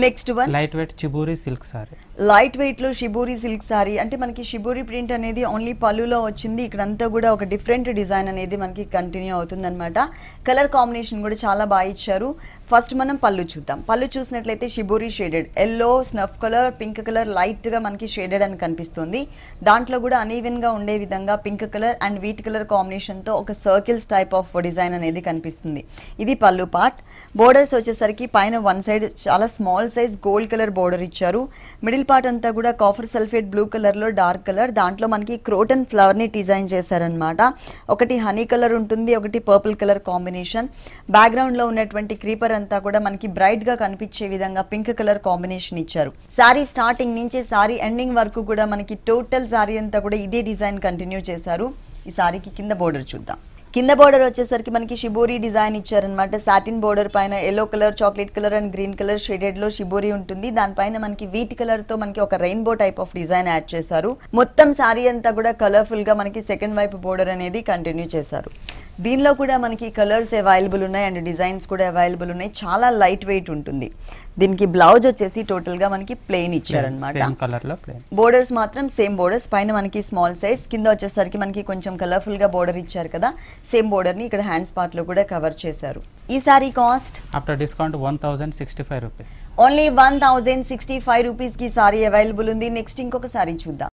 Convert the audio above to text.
Next one light weight shibori silk sari. Light weight లో shibori silk sari. అంటే మనకి shibori print అనేది ఓన్లీ పళ్ళులో వచ్చింది, ఇక్కడంతా కూడా ఒక డిఫరెంట్ డిజైన్ అనేది మనకి కంటిన్యూ అవుతుంది అనమాట. కలర్ కాంబినేషన్ కూడా చాలా బాగా ఇచ్చారు. ఫస్ట్ మనం పళ్ళు చూద్దాం. పళ్ళు చూసినట్లయితే shibori shaded yellow, snuff colour, pink colour light గా మనకి షేడెడ్ అని కనిపిస్తుంది. దాంట్లో కూడా అనీవెన్ గా ఉండే విధంగా pink colour and wheat colour combination తో ఒక సర్కిల్స్ టైప్ ఆఫ్ డిజైన్ అనేది కనిపిస్తుంది. ఇది పళ్ళు పార్ట్. బోర్డర్స్ వచ్చేసరికి పైన వన్ సైడ్ చాలా small size gold colour border ఇచ్చారు. మిడిల్ పార్ట్ అంతా కూడా కాఫర్ సల్ఫేట్ బ్లూ కలర్ లో డార్క్ కలర్, దాంట్లో మనకి క్రోటన్ ఫ్లవర్ ని డిజైన్ చేశారనమాట. ఒకటి హనీ కలర్ ఉంటుంది, ఒకటి పర్పుల్ కలర్ కాంబినేషన్. బ్యాక్గ్రౌండ్ లో ఉన్నటువంటి క్రీపర్ అంతా కూడా మనకి బ్రైట్ గా కనిపించే విధంగా పింక్ కలర్ కాంబినేషన్ ఇచ్చారు. సారీ స్టార్టింగ్ నుంచి సారీ ఎండింగ్ వరకు కూడా మనకి టోటల్ సారీ అంతా కూడా ఇదే డిజైన్ కంటిన్యూ చేశారు. ఈ సారీకి కింద బోర్డర్ చూద్దాం. కింద బోర్డర్ వచ్చేసరికి మనకి షిబోరి డిజైన్ ఇచ్చారనమాట. సాటిన్ బోర్డర్ పైన yellow colour, chocolate colour and green colour shaded లో షిబోరి ఉంటుంది. దానిపైన మనకి వీట్ కలర్ తో మనకి ఒక rainbow type of design add చేశారు. మొత్తం సారీ అంతా కూడా కలర్ఫుల్ గా మనకి సెకండ్ వైపు బోర్డర్ అనేది కంటిన్యూ చేశారు. దీనిలో కూడా మనకి కలర్స్ అవైలబుల్ ఉన్నాయి అండ్ డిజైన్స్ కూడా అవైలబుల్ ఉన్నాయి. చాలా లైట్ వెయిట్ ఉంటుంది. దీనికి బ్లౌజ్ వచ్చేసి టోటల్ గా మనకి ప్లెయిన్ ఇచ్చారనమాట. బోర్డర్స్ మాత్రం సేమ్ బోర్డర్స్, పైన మనకి స్మాల్ సైజ్, కింద వచ్చేసరికి మనకి కొంచెం కలర్ఫుల్ గా బోర్డర్ ఇచ్చారు కదా, సేమ్ బోర్డర్ ని ఇక్కడ హ్యాండ్స్ పార్ట్ లో కూడా కవర్ చేశారు. ఈ sari cost after discount 1065 rupees. Only 1065 rupees కి సారీ అవైలబుల్ ఉంది. నెక్స్ట్ ఇంకొక సారీ చూద్దాం.